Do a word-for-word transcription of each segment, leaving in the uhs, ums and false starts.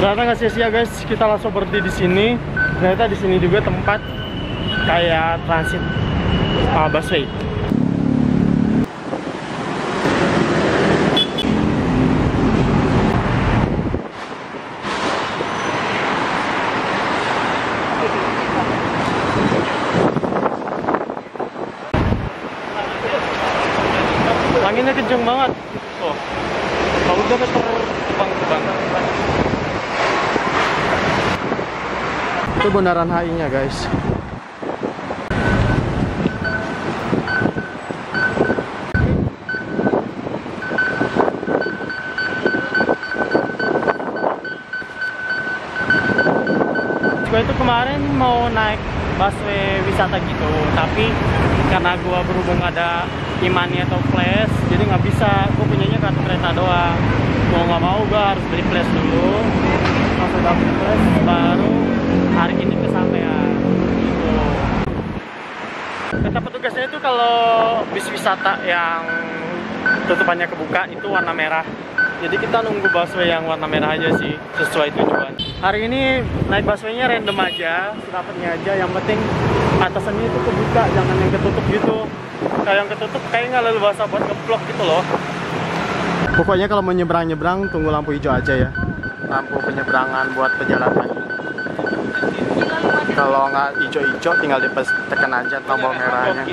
Ternyata nggak sia-sia guys, kita langsung berhenti di sini. Ternyata di sini juga tempat kayak transit uh, busway. Anginnya kenceng banget. Oh, kalau udah terbang-terbang. Itu bundaran H I-nya guys. Gue itu kemarin mau naik busway wisata gitu, tapi karena gue berhubung ada imani atau flash, jadi nggak bisa. Gue punyanya kartu kereta doang. Mau nggak mau gue harus beli flash dulu. Langsung dapet flash, baru hari ini kesampaian gitu. Kata petugasnya itu kalau bis wisata yang tutupannya kebuka itu warna merah. Jadi kita nunggu busway yang warna merah aja sih, sesuai tujuan. Hari ini naik busway-nya random aja, sedapatnya aja. Yang penting atasannya itu kebuka, jangan yang ketutup gitu. Kayak yang ketutup kayak nggak leluasa buat ngeblok gitu loh. Pokoknya kalau mau nyebrang-nyebrang tunggu lampu hijau aja ya. Lampu penyeberangan buat pejalan kaki. Kalau nggak hijau-hijau tinggal ditekan aja tombol merahnya.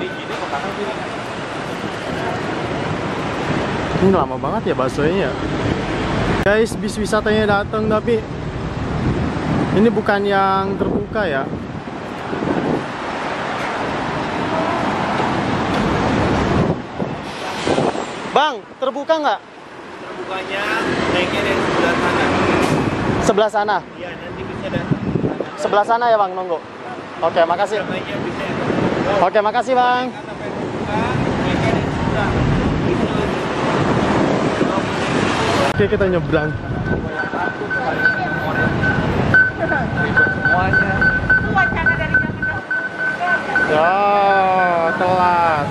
Ini lama banget ya busway-nya. Guys, bis wisatanya datang tapi ini bukan yang terbuka ya. Bang, terbuka nggak? Terbukanya naiknya dari sebelah sana. Sebelah sana? Iya, nanti bisa datang. Sebelah sana ya bang, nunggu. Oke, makasih. Oke, makasih bang. Oke, kita nyebrang. Semuanya. Ya, telat.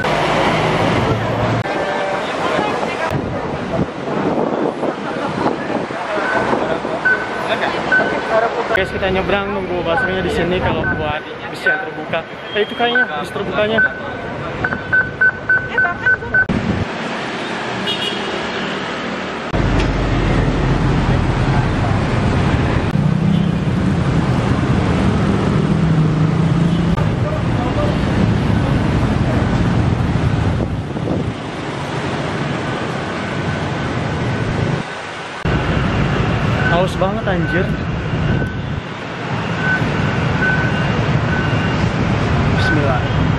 Guys, kita nyebrang nunggu busway-nya di sini kalau buat bis yang terbuka. Eh, itu kayaknya bis terbukanya. Haus banget anjir. Bismillah.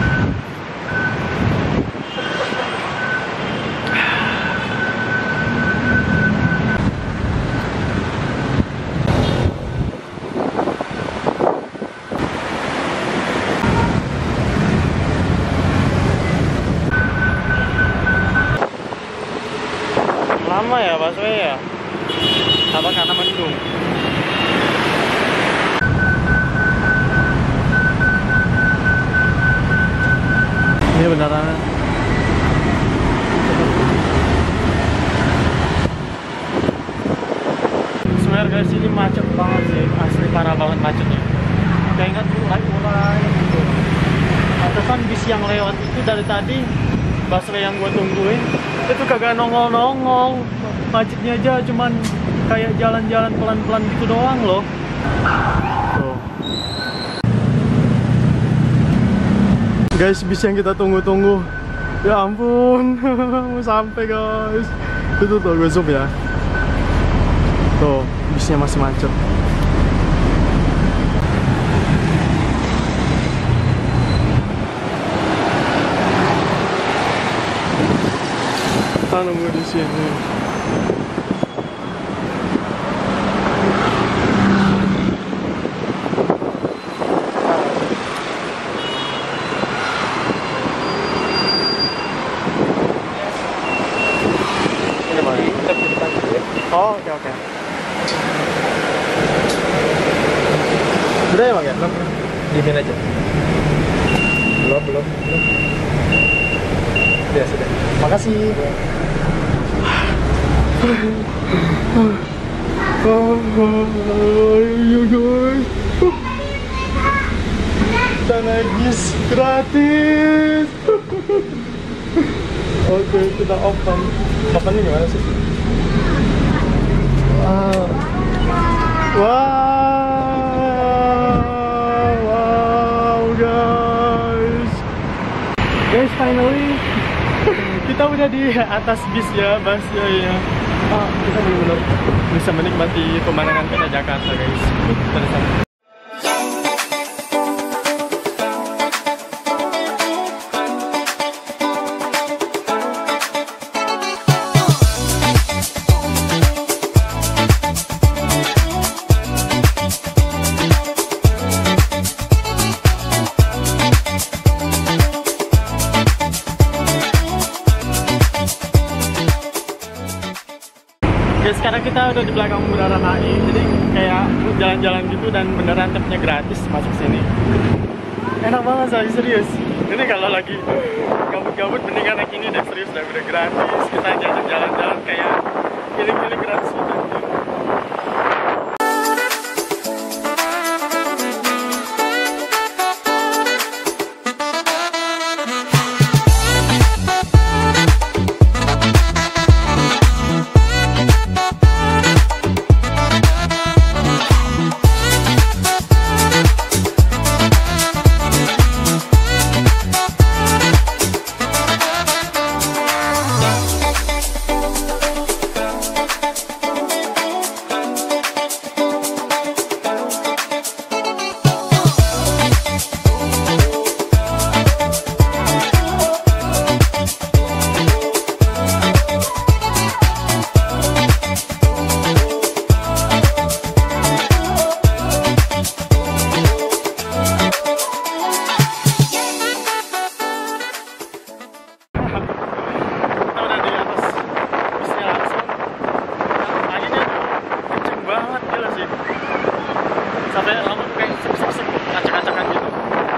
Lama ya busway ya? Apa karena mendung? Ini beneran. Sebenarnya guys, ini macet banget sih, asli parah banget macetnya. Kayak ingat urai-urai gitu. Atasan bis yang lewat itu dari tadi, busway yang gue tungguin itu kagak nongol-nongol. Macetnya aja cuman kayak jalan-jalan pelan-pelan gitu doang loh. Tuh. Guys, bis yang kita tunggu-tunggu. Ya ampun, mau sampai guys. Itu tuh gue zoom ya. Tuh, bisnya masih macet. Kita nunggu di sini. Oh, oke oke. Udah ya bang ya? Belum, diemin aja. Belum, belum, belum. Sudah, sudah. Makasih. Oh, iya guys. Kita naik bis gratis. Oke, kita open. Opennya gimana sih? Wow. Wow, wow guys. Guys, finally kita udah di atas bis ya, busnya ya. Oh, kita benar-benar bisa menikmati pemandangan kota Jakarta guys. Kita di sana. Ya, sekarang kita udah di belakang Bundaran H I, jadi kayak jalan-jalan gitu dan beneran tipnya gratis masuk sini. Enak banget saya serius. Ini kalau lagi gabut-gabut mendingan naik ini deh, serius deh, udah gratis. Kita jalan-jalan kayak giling-giling gratis gitu. Sampai lama kayak sep-sep-sep acak-acakan gitu.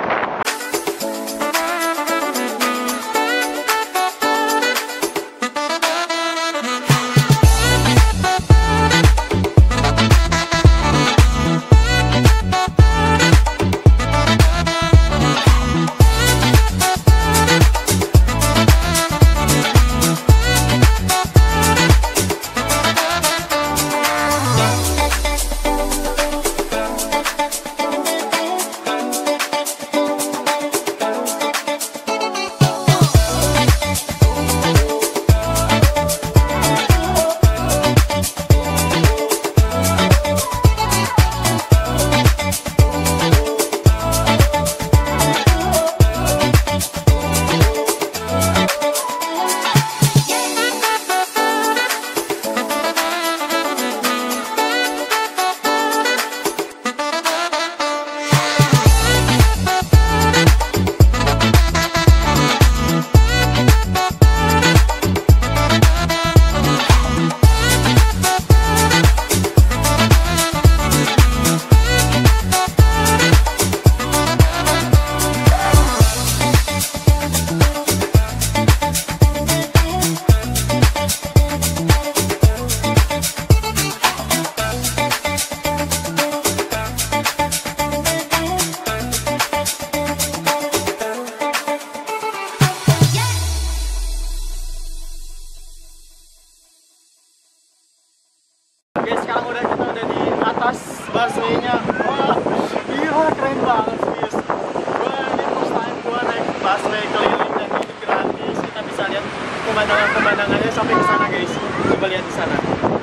Guys, sekarang udah kita udah di atas busway-nya. Wah, gila keren banget guys. Wah, ini first time gua naik busway keliling dan ini gratis. Kita bisa lihat pemandangan-pemandangannya sampai ke sana guys. Coba lihat di sana.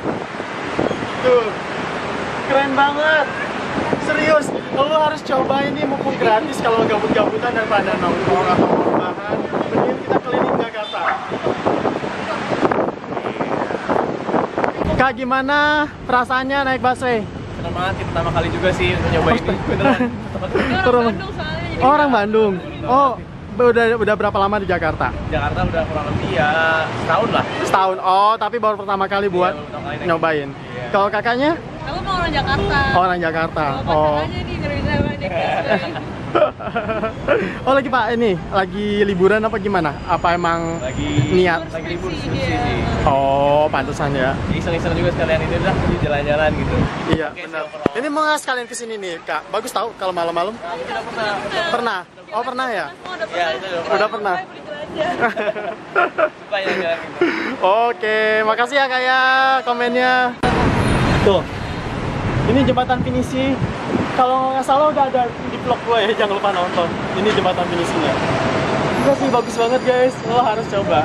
Tuh, keren banget. Serius, lo harus coba ini mumpung gratis kalau gabut-gabutan daripada nongkrong atau rebahan. Mending kita keliling Jakarta. Kak, gimana perasaannya naik busway? Senang banget, ini pertama kali juga sih untuk nyobain ini beneran. Orang Bandung soalnya jadi Oh, orang Bandung. Oh, udah udah berapa lama di Jakarta? Jakarta udah kurang lebih ya setahun lah. Setahun. Oh, tapi baru pertama kali buat Iya, pertama kali naik. nyobain. Iya. Kalau kakaknya? aku mau orang Jakarta. Oh, orang Jakarta. Oh, Oh. aja nih ngerin sama naik busway. Oh lagi Pak ini lagi liburan apa gimana? Apa emang Lagi niat? lagi libur Skripsi skripsi dia. sih. Oh pantesan ya. Iseng-iseng juga sekalian ini udah jadi jalan-jalan gitu. Iya Oke, benar. overall. Ini mau nggak sekalian kesini nih Kak? Bagus tahu kalau malam-malam? Nah, kita pernah. Pernah? Oh pernah ya? Oh, udah Ya, pernah. itu udah Udah pernah. Saya berjelajah. Suka jalan-jalan gitu. Oke, makasih ya Kak ya komennya. Tuh, ini jembatan Pinisi. Kalau nggak salah udah ada di vlog gue ya, jangan lupa nonton. Ini jembatan Pinisinya. Itu sih bagus banget guys, lo harus coba.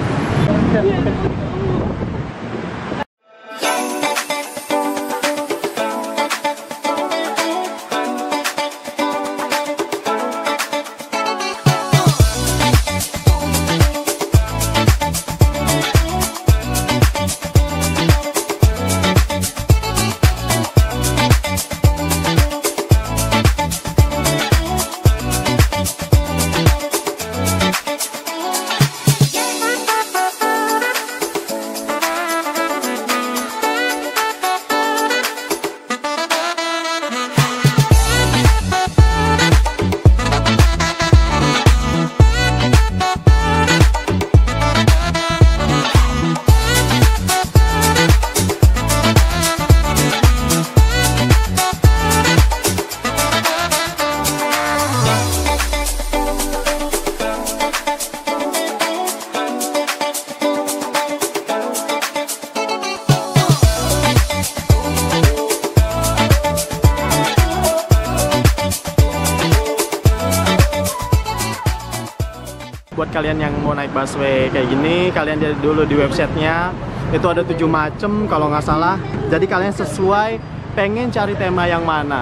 Buat kalian yang mau naik busway kayak gini, kalian lihat dulu di websitenya. Itu ada tujuh macem kalau nggak salah. Jadi kalian sesuai pengen cari tema yang mana.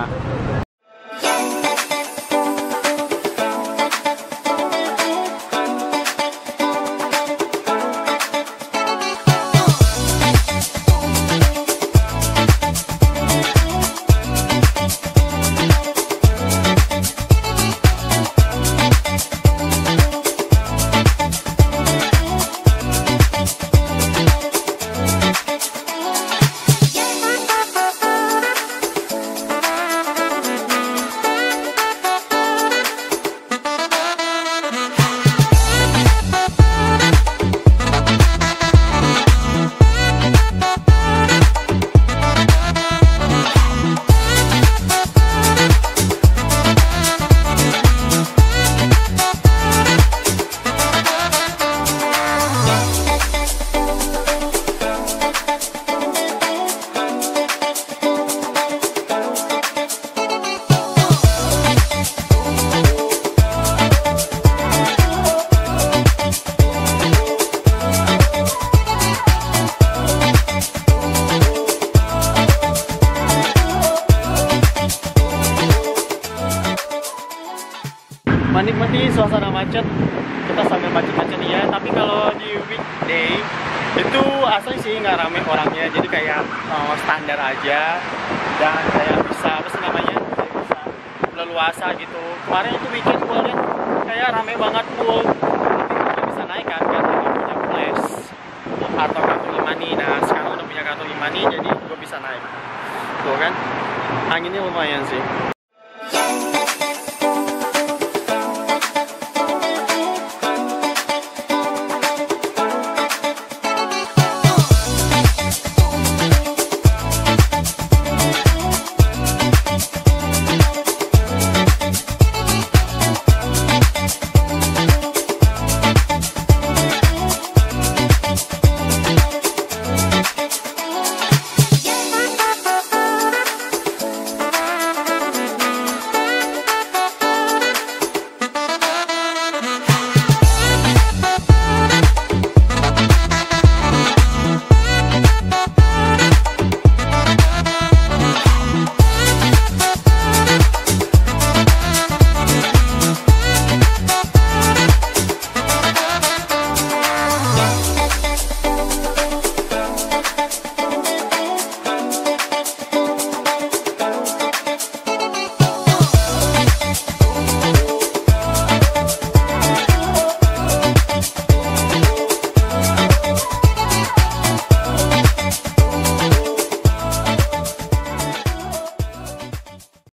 Menikmati suasana macet, kita sambil macet-macet ya. Tapi kalau di weekday itu asli sih nggak rame orangnya, jadi kayak oh, standar aja dan kayak bisa apa sih namanya, kayak bisa leluasa gitu. Kemarin itu weekend gue lihat kayak rame banget full, tapi gue bisa naik kan karena gue punya flash atau kartu e-money. Nah sekarang udah punya kartu e-money, jadi gue bisa naik. Tuh kan, anginnya lumayan sih.